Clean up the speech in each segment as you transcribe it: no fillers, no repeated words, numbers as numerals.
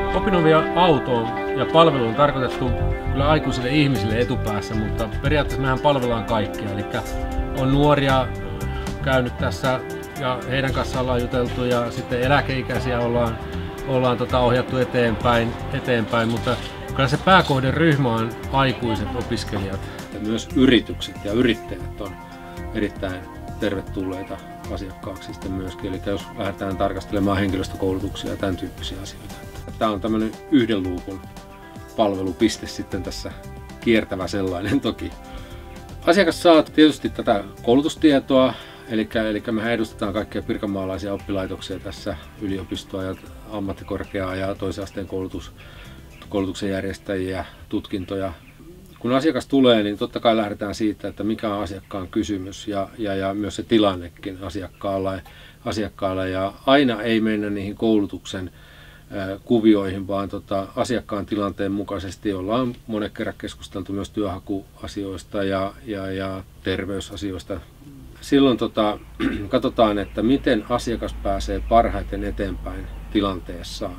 Opinovia-auto ja palvelu on tarkoitettu kyllä aikuisille ihmisille etupäässä, mutta periaatteessa mehän palvellaan kaikkia. Eli on nuoria käynyt tässä ja heidän kanssaan ollaan juteltu ja sitten eläkeikäisiä ollaan ohjattu eteenpäin, mutta kyllä se pääkohderyhmä on aikuiset opiskelijat. Ja myös yritykset ja yrittäjät on erittäin tervetulleita asiakkaaksi sitten myöskin. Eli jos lähdetään tarkastelemaan henkilöstökoulutuksia ja tämän tyyppisiä asioita. Tämä on tämmöinen yhden luukun palvelupiste sitten tässä, kiertävä sellainen toki. Asiakas saa tietysti tätä koulutustietoa, eli mehän edustetaan kaikkia pirkanmaalaisia oppilaitoksia tässä, yliopistoa ja ammattikorkeaa ja toisen asteen koulutuksen järjestäjiä, tutkintoja. Kun asiakas tulee, niin totta kai lähdetään siitä, että mikä on asiakkaan kysymys ja myös se tilannekin asiakkaalla. Ja aina ei mennä niihin koulutuksen kuvioihin, vaan asiakkaan tilanteen mukaisesti ollaan monen kerran keskusteltu myös työnhakuasioista ja terveysasioista. Silloin katsotaan, että miten asiakas pääsee parhaiten eteenpäin tilanteessaan.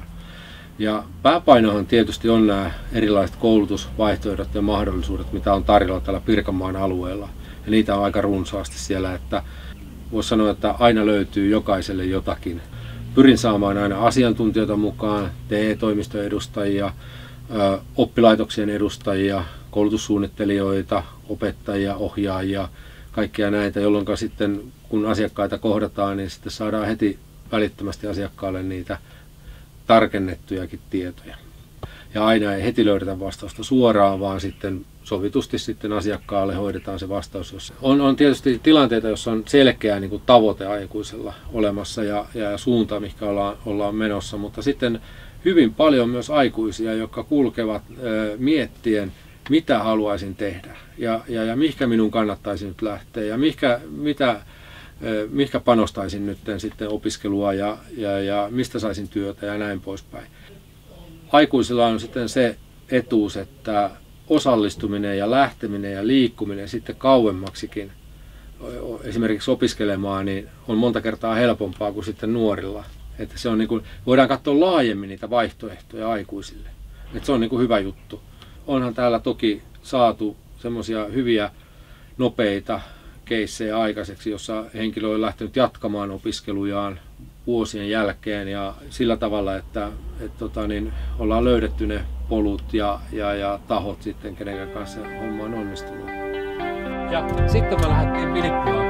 Ja pääpainohan tietysti on nämä erilaiset koulutusvaihtoehdot ja mahdollisuudet, mitä on tarjolla tällä Pirkanmaan alueella. Ja niitä on aika runsaasti siellä, että voisi sanoa, että aina löytyy jokaiselle jotakin. Pyrin saamaan aina asiantuntijoita mukaan, TE-toimistojen edustajia, oppilaitoksien edustajia, koulutussuunnittelijoita, opettajia, ohjaajia, kaikkia näitä, jolloin sitten kun asiakkaita kohdataan, niin sitten saadaan heti välittömästi asiakkaalle niitä tarkennettujakin tietoja. Ja aina ei heti löydetä vastausta suoraan, vaan sitten sovitusti sitten asiakkaalle hoidetaan se vastaus. On tietysti tilanteita, jossa on selkeä niin kuin tavoite aikuisella olemassa ja suunta, mihinkä ollaan menossa, mutta sitten hyvin paljon myös aikuisia, jotka kulkevat miettien, mitä haluaisin tehdä ja mihinkä minun kannattaisi nyt lähteä ja mihinkä panostaisin nyt sitten opiskelua ja mistä saisin työtä ja näin poispäin. Aikuisilla on sitten se etuus, että osallistuminen ja lähteminen ja liikkuminen sitten kauemmaksikin esimerkiksi opiskelemaan niin on monta kertaa helpompaa kuin sitten nuorilla. Että se on niin kuin, voidaan katsoa laajemmin niitä vaihtoehtoja aikuisille. Että se on niin kuin hyvä juttu. Onhan täällä toki saatu semmoisia hyviä, nopeita keissejä aikaiseksi, jossa henkilö on lähtenyt jatkamaan opiskelujaan vuosien jälkeen ja sillä tavalla, että ollaan löydetty ne polut ja tahot sitten, kenen kanssa homma on onnistunut. Ja sitten me lähdettiin Filippilaan